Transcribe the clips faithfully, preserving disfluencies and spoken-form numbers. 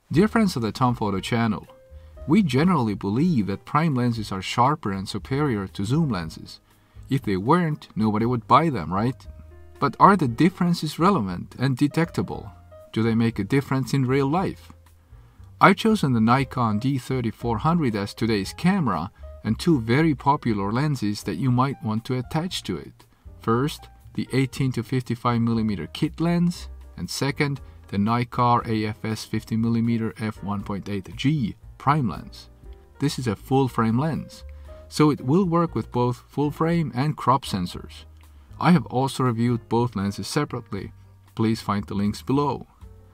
Dear friends of the Tom Photo channel, we generally believe that prime lenses are sharper and superior to zoom lenses. If they weren't, nobody would buy them, right? But are the differences relevant and detectable? Do they make a difference in real life? I've chosen the Nikon D thirty-four hundred as today's camera and two very popular lenses that you might want to attach to it. First, the eighteen to fifty-five millimeter kit lens, and second, the Nikkor A F-S fifty millimeter f one point eight G prime lens. This is a full frame lens, so it will work with both full frame and crop sensors. I have also reviewed both lenses separately. Please find the links below.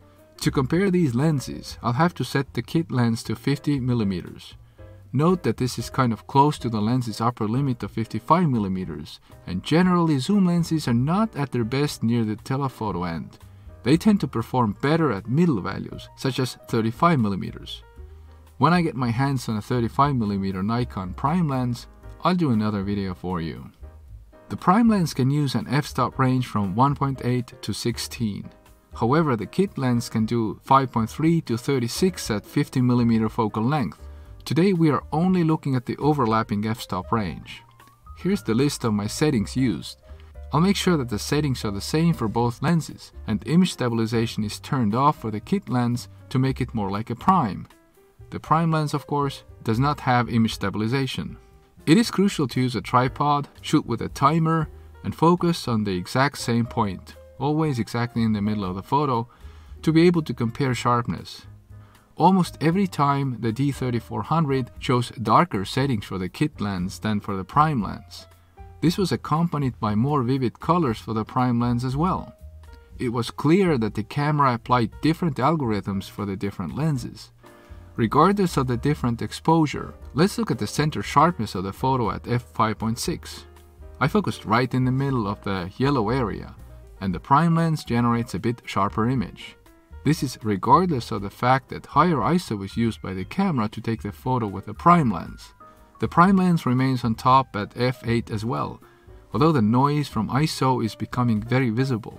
To compare these lenses, I'll have to set the kit lens to fifty millimeters. Note that this is kind of close to the lens's upper limit of fifty-five millimeters, and generally zoom lenses are not at their best near the telephoto end. They tend to perform better at middle values, such as thirty-five millimeters. When I get my hands on a thirty-five millimeter Nikon prime lens, I'll do another video for you. The prime lens can use an f-stop range from one point eight to sixteen. However, the kit lens can do five point three to thirty-six at fifty millimeter focal length. Today we are only looking at the overlapping f-stop range. Here's the list of my settings used. I'll make sure that the settings are the same for both lenses, and image stabilization is turned off for the kit lens to make it more like a prime. The prime lens, of course, does not have image stabilization. It is crucial to use a tripod, shoot with a timer, and focus on the exact same point, always exactly in the middle of the photo, to be able to compare sharpness. Almost every time the D thirty-four hundred shows darker settings for the kit lens than for the prime lens. This was accompanied by more vivid colors for the prime lens as well. It was clear that the camera applied different algorithms for the different lenses. Regardless of the different exposure, let's look at the center sharpness of the photo at f five point six. I focused right in the middle of the yellow area, and the prime lens generates a bit sharper image. This is regardless of the fact that higher I S O is used by the camera to take the photo with a prime lens. The prime lens remains on top at f eight as well, although the noise from I S O is becoming very visible.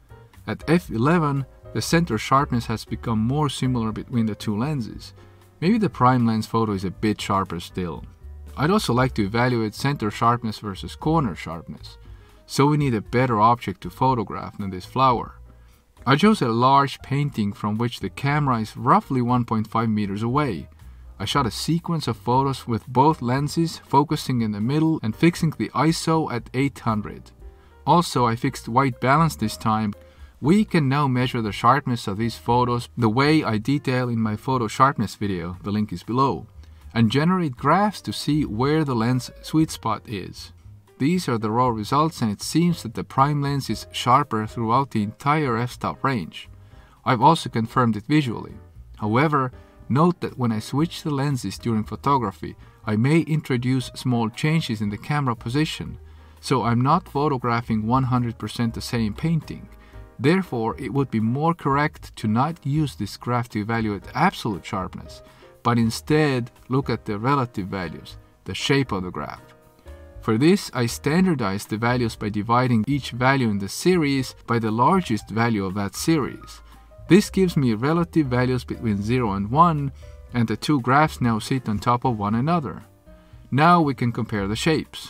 At f eleven, the center sharpness has become more similar between the two lenses. Maybe the prime lens photo is a bit sharper still. I'd also like to evaluate center sharpness versus corner sharpness, so we need a better object to photograph than this flower. I chose a large painting from which the camera is roughly one point five meters away. I shot a sequence of photos with both lenses focusing in the middle and fixing the I S O at eight hundred. Also, I fixed white balance this time. We can now measure the sharpness of these photos the way I detail in my photo sharpness video, the link is below, and generate graphs to see where the lens sweet spot is. These are the raw results, and it seems that the prime lens is sharper throughout the entire f-stop range. I've also confirmed it visually. However, note that when I switch the lenses during photography, I may introduce small changes in the camera position, so I'm not photographing one hundred percent the same painting. Therefore, it would be more correct to not use this graph to evaluate absolute sharpness, but instead look at the relative values, the shape of the graph. For this, I standardized the values by dividing each value in the series by the largest value of that series. This gives me relative values between zero and one, and the two graphs now sit on top of one another. Now we can compare the shapes.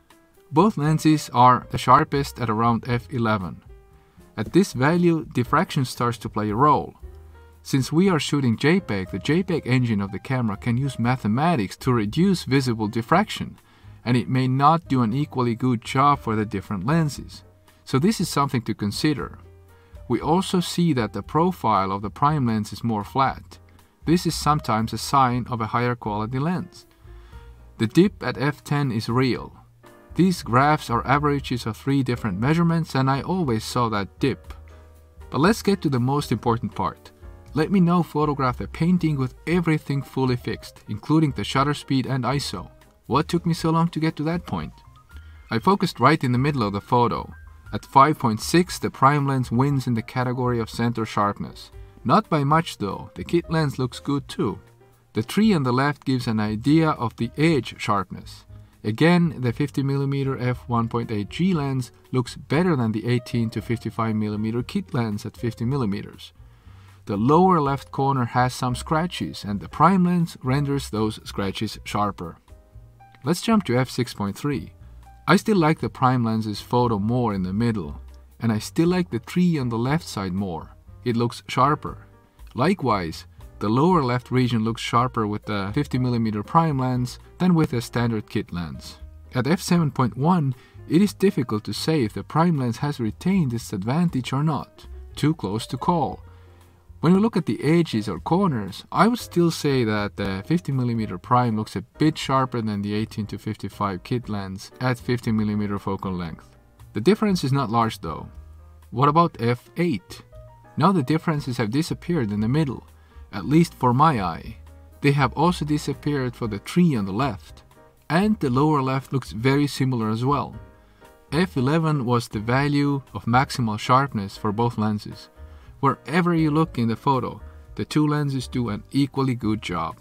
Both lenses are the sharpest at around f eleven. At this value, diffraction starts to play a role. Since we are shooting JPEG, the JPEG engine of the camera can use mathematics to reduce visible diffraction, and it may not do an equally good job for the different lenses. So this is something to consider. We also see that the profile of the prime lens is more flat. This is sometimes a sign of a higher quality lens. The dip at f ten is real. These graphs are averages of three different measurements, and I always saw that dip. But let's get to the most important part. Let me now photograph a painting with everything fully fixed, including the shutter speed and I S O. What took me so long to get to that point? I focused right in the middle of the photo. At five point six, the prime lens wins in the category of center sharpness. Not by much though, the kit lens looks good too. The tree on the left gives an idea of the edge sharpness. Again, the fifty millimeter f one point eight G lens looks better than the eighteen to fifty-five millimeter kit lens at fifty millimeters. the lower left corner has some scratches and the prime lens renders those scratches sharper. Let's jump to f six point three. I still like the prime lens's photo more in the middle, and I still like the tree on the left side more. It looks sharper. Likewise, the lower left region looks sharper with the fifty millimeter prime lens than with a standard kit lens. At f seven point one, it is difficult to say if the prime lens has retained its advantage or not. Too close to call. When we look at the edges or corners, I would still say that the fifty millimeter prime looks a bit sharper than the eighteen to fifty-five kit lens at fifty millimeter focal length. The difference is not large though. What about f eight? Now the differences have disappeared in the middle, at least for my eye. They have also disappeared for the tree on the left, and the lower left looks very similar as well. f eleven was the value of maximal sharpness for both lenses. Wherever you look in the photo, the two lenses do an equally good job.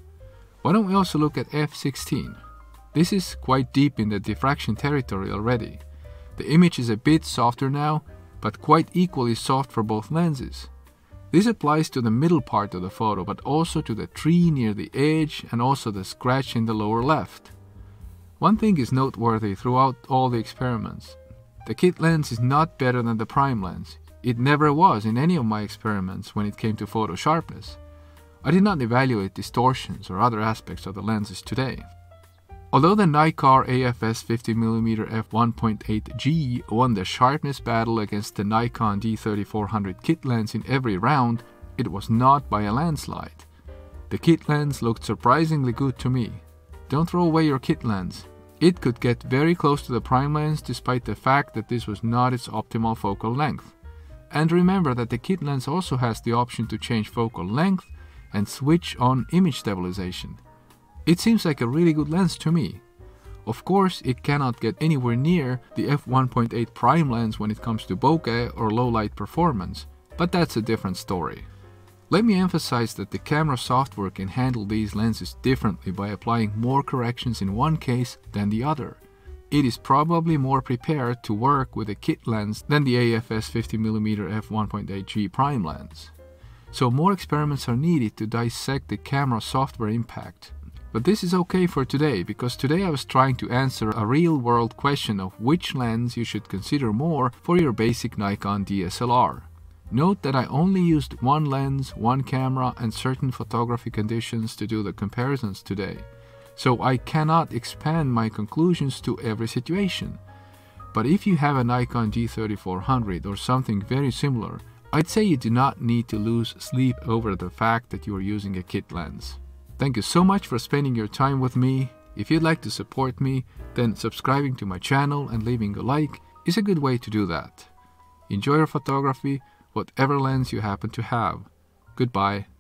Why don't we also look at f sixteen? This is quite deep in the diffraction territory already. The image is a bit softer now, but quite equally soft for both lenses. This applies to the middle part of the photo, but also to the tree near the edge and also the scratch in the lower left. One thing is noteworthy throughout all the experiments. The kit lens is not better than the prime lens. It never was in any of my experiments when it came to photo sharpness. I did not evaluate distortions or other aspects of the lenses today. Although the Nikkor A F-S fifty millimeter f one point eight G won the sharpness battle against the Nikon D thirty-four hundred kit lens in every round, it was not by a landslide. The kit lens looked surprisingly good to me. Don't throw away your kit lens. It could get very close to the prime lens despite the fact that this was not its optimal focal length. And remember that the kit lens also has the option to change focal length and switch on image stabilization. It seems like a really good lens to me. Of course, it cannot get anywhere near the f one point eight prime lens when it comes to bokeh or low light performance, but that's a different story. Let me emphasize that the camera software can handle these lenses differently by applying more corrections in one case than the other. It is probably more prepared to work with a kit lens than the A F-S fifty millimeter f one point eight G prime lens. So more experiments are needed to dissect the camera software impact. But this is okay for today, because today I was trying to answer a real-world question of which lens you should consider more for your basic Nikon D S L R. Note that I only used one lens, one camera, and certain photography conditions to do the comparisons today. So I cannot expand my conclusions to every situation. But if you have a Nikon D thirty-four hundred or something very similar, I'd say you do not need to lose sleep over the fact that you are using a kit lens. Thank you so much for spending your time with me. If you'd like to support me, then subscribing to my channel and leaving a like is a good way to do that. Enjoy your photography, whatever lens you happen to have. Goodbye.